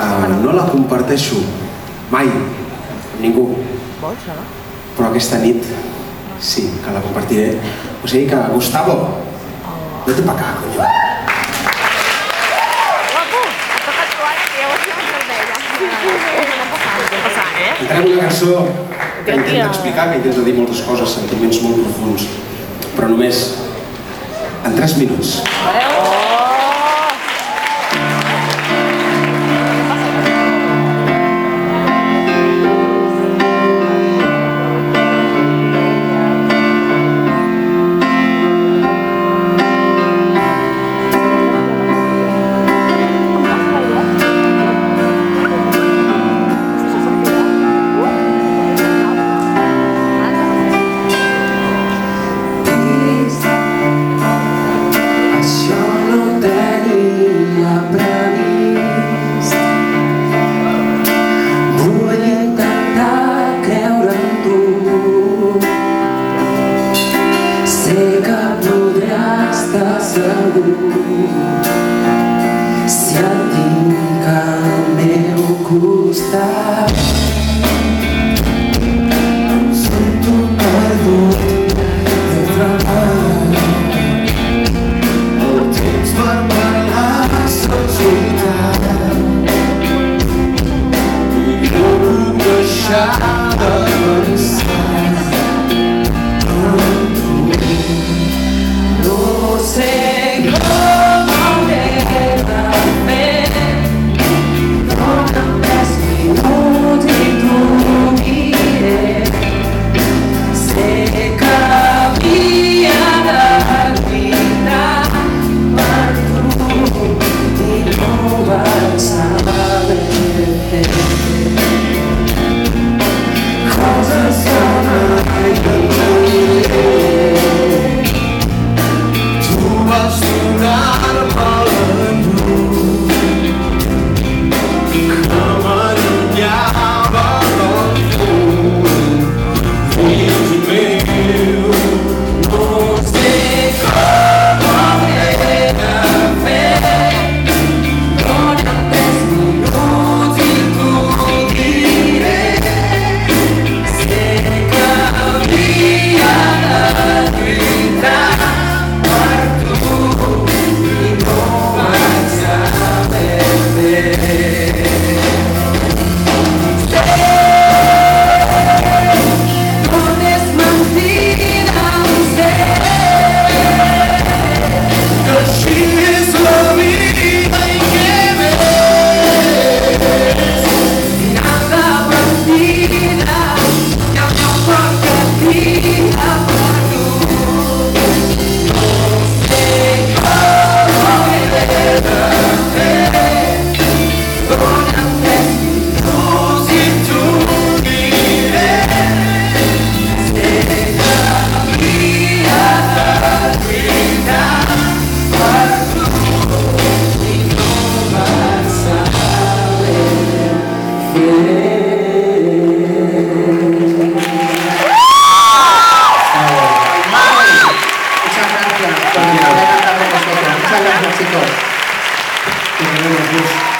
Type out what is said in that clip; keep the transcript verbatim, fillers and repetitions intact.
no la comparteixo mai amb ningú, però aquesta nit sí que la compartiré. O sigui que, Gustavo, vete pa acá, coño. Entrem una cançó que intenta explicar, que intenta dir moltes coses, sentiments molt profuns, però només en tres minuts. Si et tinc al meu costat em sento perdut de treball. El temps per parlar s'exultat i no puc deixar de pensar en tu. No sé Muchas gracias, chicos.